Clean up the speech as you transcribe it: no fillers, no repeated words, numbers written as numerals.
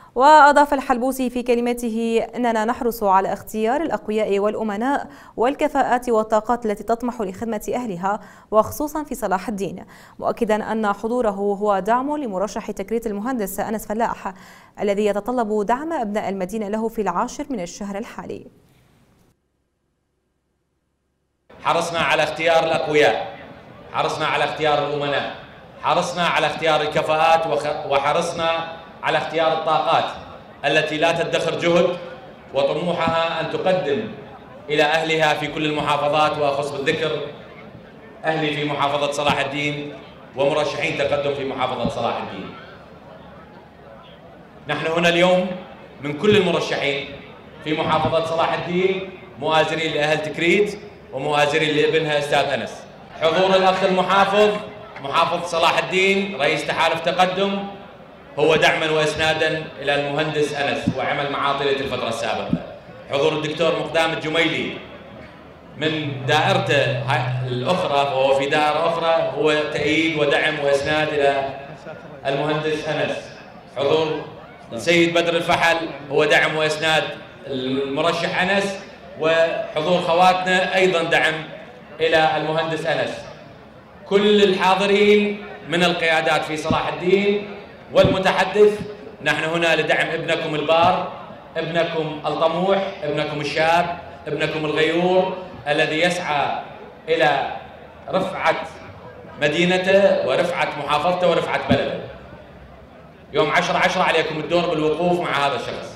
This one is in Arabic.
وأضاف الحلبوسي في كلمته أننا نحرص على اختيار الأقوياء والأمناء والكفاءات والطاقات التي تطمح لخدمة أهلها وخصوصا في صلاح الدين، مؤكدا أن حضوره هو دعم لمرشح تكريت المهندس أنس فلاح الذي يتطلب دعم أبناء المدينة له في 10 من الشهر الحالي. حرصنا على اختيار الأقوياء، حرصنا على اختيار الأمناء، حرصنا على اختيار الكفاءات، وحرصنا على اختيار الطاقات التي لا تدخر جهد وطموحها أن تقدم إلى أهلها في كل المحافظات، وأخص بالذكر أهلي في محافظة صلاح الدين ومرشحين تقدم في محافظة صلاح الدين. نحن هنا اليوم من كل المرشحين في محافظة صلاح الدين مؤازرين لأهل تكريت ومؤازرين لابنها أستاذ أنس. حضور الأخ المحافظ محافظ صلاح الدين رئيس تحالف تقدم هو دعما وإسنادا إلى المهندس أنس وعمل معاه طيلة الفترة السابقة. حضور الدكتور مقدام الجميلي من دائرته الأخرى وهو في دائرة أخرى هو تأييد ودعم وإسناد إلى المهندس أنس. حضور السيد بدر الفحل هو دعم وإسناد المرشح أنس، وحضور خواتنا أيضا دعم إلى المهندس أنس. كل الحاضرين من القيادات في صلاح الدين والمتحدث نحن هنا لدعم ابنكم البار، ابنكم الطموح، ابنكم الشاب، ابنكم الغيور الذي يسعى إلى رفعة مدينته ورفعة محافظته ورفعة بلده. يوم 10/10 عليكم الدور بالوقوف مع هذا الشخص.